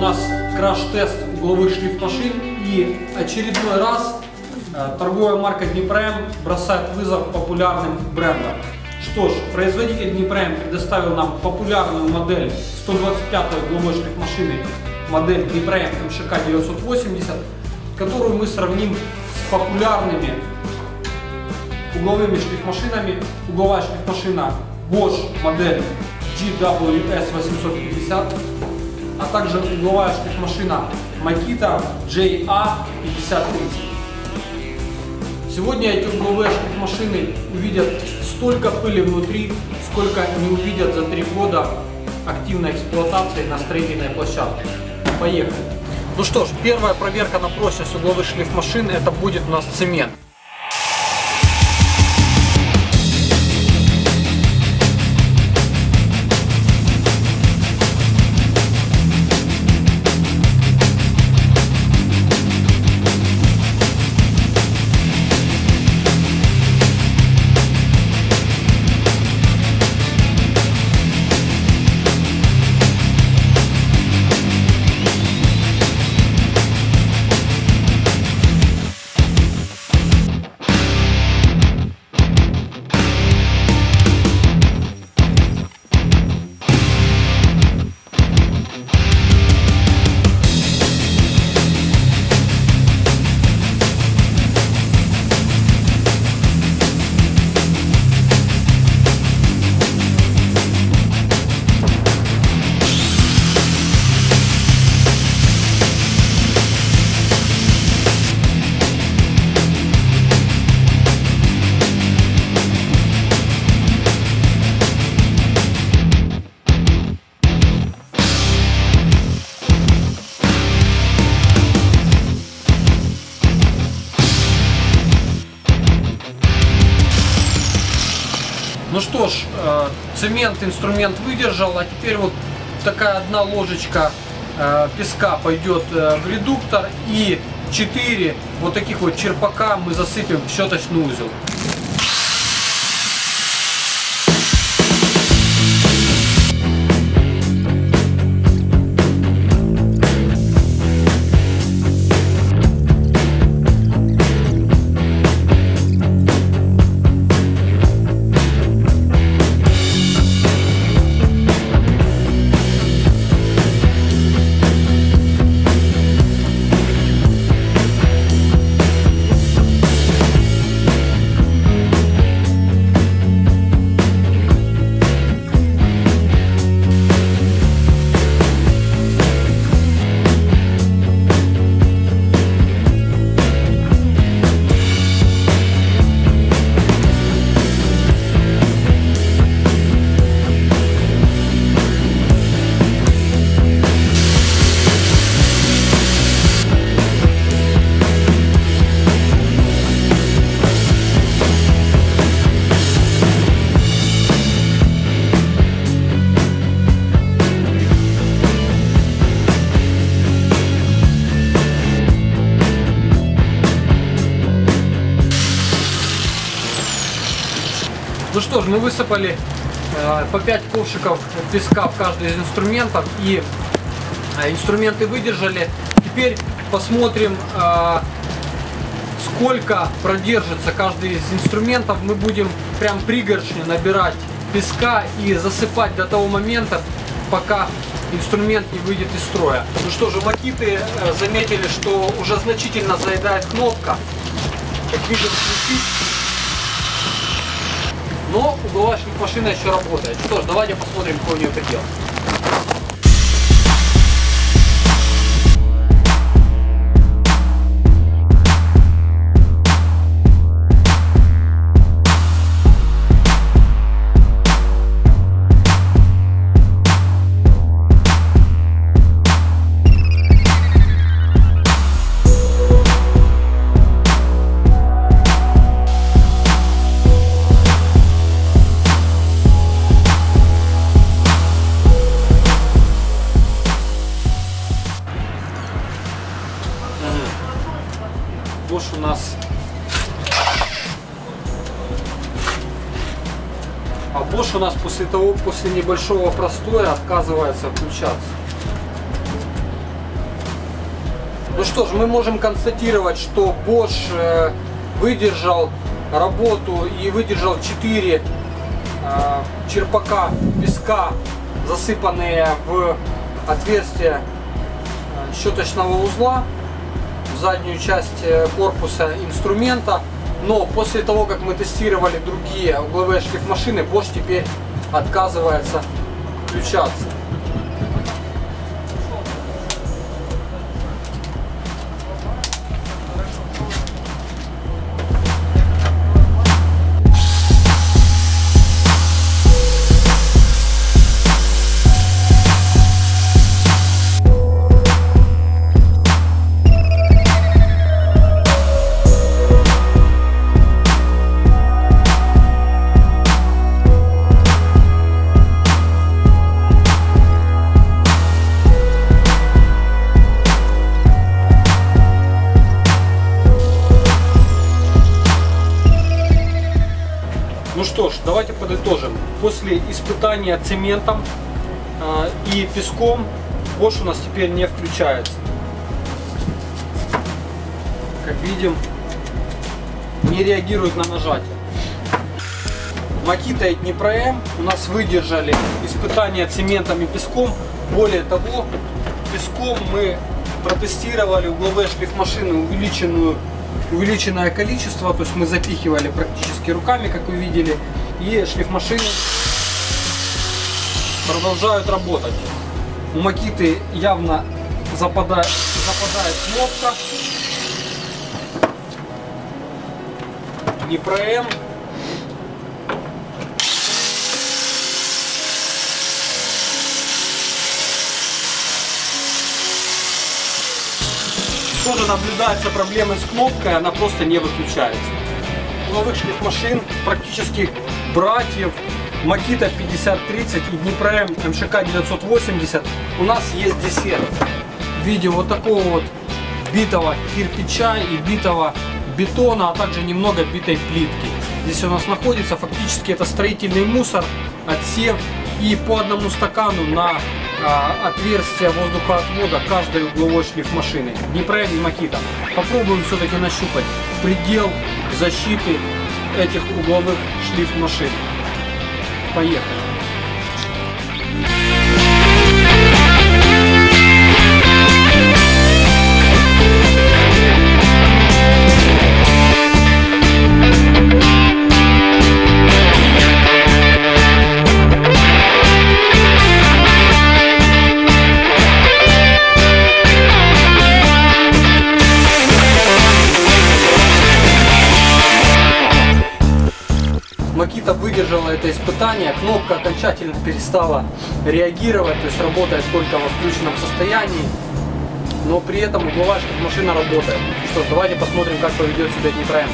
нас краш-тест угловых шлифмашин, и очередной раз торговая марка Днепра-М бросает вызов популярным брендам. Что ж, производитель Днепра-М предоставил нам популярную модель 125-й угловой шлифмашины, модель Днепра-М МШК 980, которую мы сравним с популярными угловыми шлифмашинами. Угловая шлифмашина Bosch модель GWS 850, а также угловая шлифмашина Makita JA5030. Сегодня эти угловые шлифмашины увидят столько пыли внутри, сколько не увидят за 3 года активной эксплуатации на строительной площадке. Поехали! Ну что ж, первая проверка на прочность угловых шлифмашин — это будет у нас цемент. Ну что ж, цемент, инструмент выдержал, а теперь вот такая одна ложечка песка пойдет в редуктор, и 4 вот таких вот черпака мы засыпем в щеточный узел. Ну что ж, мы высыпали по 5 ковшиков песка в каждый из инструментов, и инструменты выдержали. Теперь посмотрим, сколько продержится каждый из инструментов. Мы будем прям пригоршню набирать песка и засыпать до того момента, пока инструмент не выйдет из строя. Ну что же, Makita заметили, что уже значительно заедает кнопка. Как видим, включить. Но угловая шлифмашина еще работает. Что ж, давайте посмотрим, какой у нее предел. Bosch у нас. А Bosch у нас после небольшого простоя отказывается включаться. Ну что ж, мы можем констатировать, что Bosch выдержал работу и выдержал 4 черпака песка, засыпанные в отверстие щеточного узла, в заднюю часть корпуса инструмента. Но после того, как мы тестировали другие угловые шлифмашины, Bosch теперь отказывается включаться. Ну что ж, давайте подытожим. После испытания цементом и песком Bosch у нас теперь не включается. Как видим, не реагирует на нажатие. Makita и Dnipro-M у нас выдержали испытания цементом и песком. Более того, песком мы протестировали угловые шлифмашины увеличенное количество, то есть мы запихивали практически руками, как вы видели, и шлифмашины продолжают работать. У Makita явно западает кнопка. Dnipro-M тоже наблюдается проблемы с кнопкой, она просто не выключается. У новых шлифмашин практически братьев Makita 5030 и Dnipro-M MШK 980 у нас есть десерт в виде вот такого вот битого кирпича и битого бетона, а также немного битой плитки. Здесь у нас находится фактически это строительный мусор, отсев, и по одному стакану на отверстие воздухоотвода каждой угловой шлифмашины. Dnipro-M и Makita. Попробуем все-таки нащупать предел защиты этих угловых шлифмашин. Поехали! Makita выдержала это испытание, кнопка окончательно перестала реагировать, то есть работает только во включенном состоянии, но при этом угловая шлифмашина работает. Что ж, давайте посмотрим, как поведет себя Dnipro-M.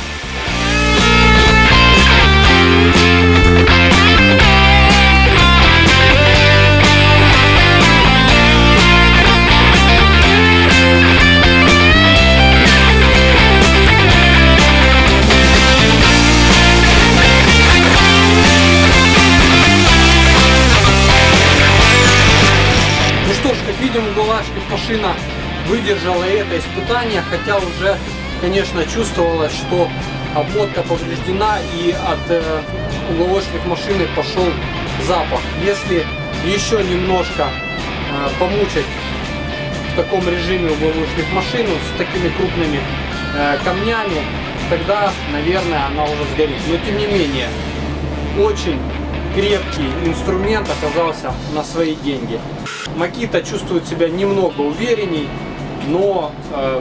Угловая шлифмашина выдержала это испытание, хотя уже, конечно, чувствовалось, что обмотка повреждена и от угловой шлифмашины пошел запах. Если еще немножко помучать в таком режиме угловую шлифмашину с такими крупными камнями, тогда, наверное, она уже сгорит. Но тем не менее, очень крепкий инструмент оказался на свои деньги. Makita чувствует себя немного уверенней, но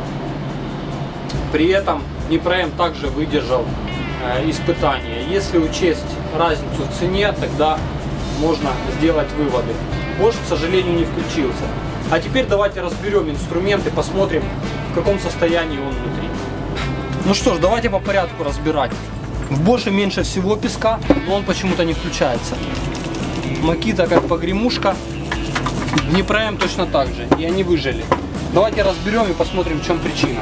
при этом Dnipro-M также выдержал испытание. Если учесть разницу в цене, тогда можно сделать выводы. Bosch, к сожалению, не включился. А теперь давайте разберем инструмент и посмотрим, в каком состоянии он внутри. Ну что ж, давайте по порядку разбирать. В Bosch меньше всего песка, но он почему-то не включается. Makita как погремушка, Dnipro-M точно так же, и они выжили. Давайте разберем и посмотрим, в чем причина.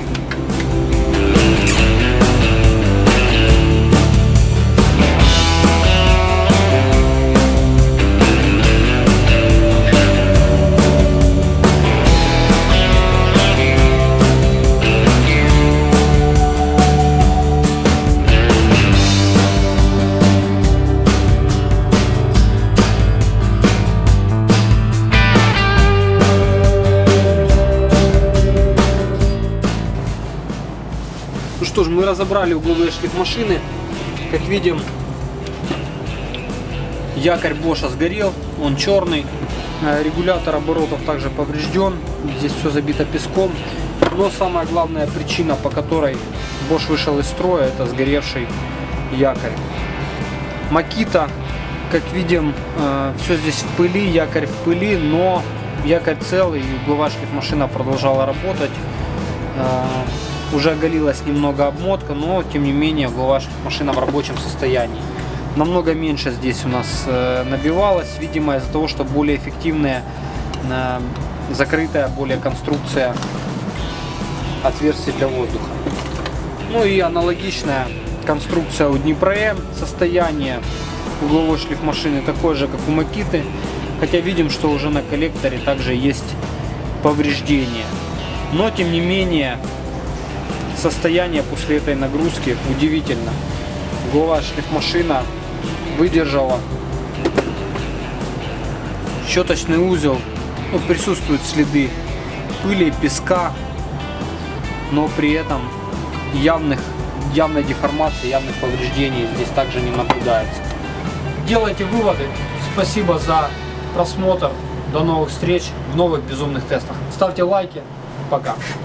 мы разобрали угловые шлифмашины. Как видим, якорь Боша сгорел, он черный. Регулятор оборотов также поврежден. Здесь все забито песком. Но самая главная причина, по которой Bosch вышел из строя, это сгоревший якорь. Makita, как видим, все здесь в пыли, якорь в пыли, но якорь целый, и угловая шлифмашина продолжала работать. Уже оголилась немного обмотка, но тем не менее угловая шлифмашина в рабочем состоянии. Намного меньше здесь у нас набивалось, видимо из-за того, что более эффективная, закрытая более конструкция отверстий для воздуха. Ну и аналогичная конструкция у Днепром, состояние угловой шлифмашины такое же, как у Makita, хотя видим, что уже на коллекторе также есть повреждения. Но тем не менее состояние после этой нагрузки удивительно. Угловая шлифмашина выдержала. Щеточный узел, ну, присутствуют следы пыли, песка, но при этом явной деформации, явных повреждений здесь также не наблюдается. Делайте выводы. Спасибо за просмотр. До новых встреч в новых безумных тестах. Ставьте лайки. Пока.